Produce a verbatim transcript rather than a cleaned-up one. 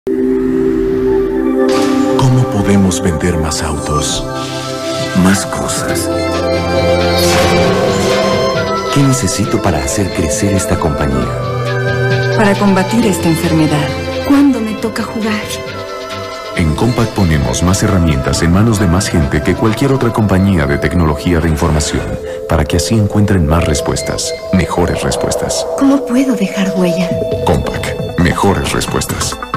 ¿Cómo podemos vender más autos? Más cosas. ¿Qué necesito para hacer crecer esta compañía? Para combatir esta enfermedad. ¿Cuándo me toca jugar? En Compaq ponemos más herramientas en manos de más gente que cualquier otra compañía de tecnología de información, para que así encuentren más respuestas, mejores respuestas. ¿Cómo puedo dejar huella? Compaq, mejores respuestas.